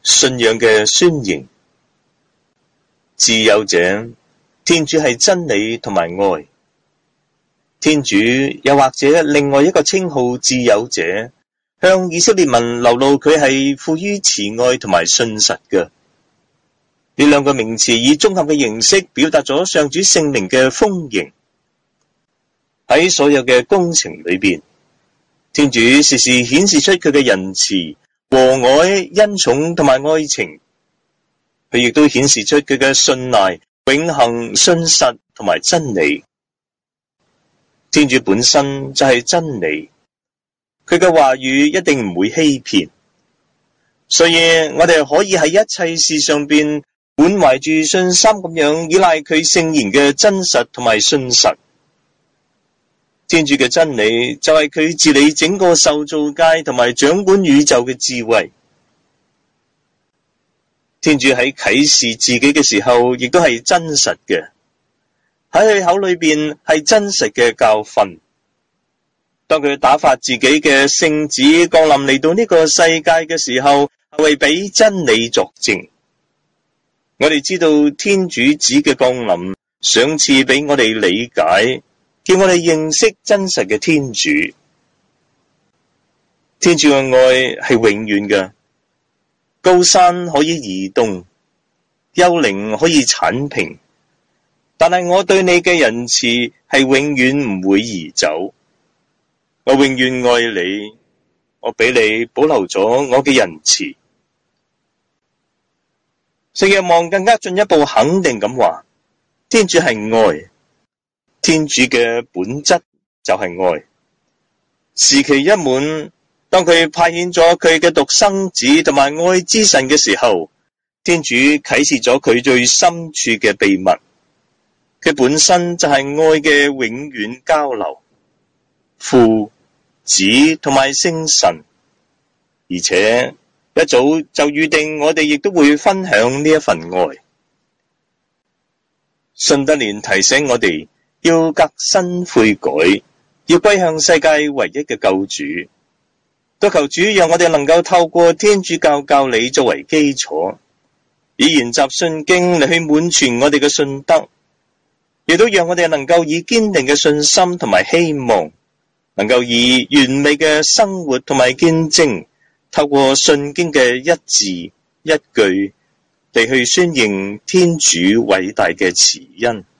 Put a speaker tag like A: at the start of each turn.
A: 信仰嘅宣認。自有者，天主係真理同埋愛。天主又或者另外一個稱號自有者，向以色列民流露佢係富於慈愛同埋信實嘅。呢兩個名詞以綜合嘅形式表達咗上主聖名嘅豐盈。喺所有嘅工程裏邊，天主時時顯示出佢嘅仁慈、和藹、恩寵同埋愛情。佢亦都顯示出佢嘅信賴、永恆、信實同埋真理。天主本身就係真理，佢嘅話語一定唔會欺騙，所以我哋可以喺一切事上邊滿懷住信心咁樣依賴佢聖言嘅真實同埋信實。天主嘅真理就係佢治理整個受造界同埋掌管宇宙嘅智慧。天主喺啟示自己嘅時候，亦都係真實嘅。喺佢口裏邊係真實嘅教訓。當佢打發自己嘅聖子降臨嚟到呢個世界嘅時候，係為俾真理作證。我哋知道天主子嘅降臨，賞賜俾我哋理解，叫我哋認識真實嘅天主。天主嘅愛係永遠嘅，高山可以移動，幽靈可以剷平。但係我對你嘅仁慈係永遠唔會移走，我永遠愛你，我俾你保留咗我嘅仁慈。聖若望更加進一步肯定咁話，天主係愛，天主嘅本質就係愛。時期一滿，當佢派遣咗佢嘅獨生子同埋愛之神嘅時候，天主啟示咗佢最深處嘅秘密。佢本身就係愛嘅永遠交流，父、子同埋聖神，而且一早就預定我哋亦都會分享呢一份愛。信德蓮提醒我哋要革新悔改，要歸向世界唯一嘅救主。都求主讓我哋能夠透過天主教教理作為基礎，以研習信經嚟去滿全我哋嘅信德。亦都讓我哋能夠以堅定嘅信心同埋希望，能夠以完美嘅生活同埋見證，透過信經嘅一字一句，嚟去宣認天主偉大嘅慈恩。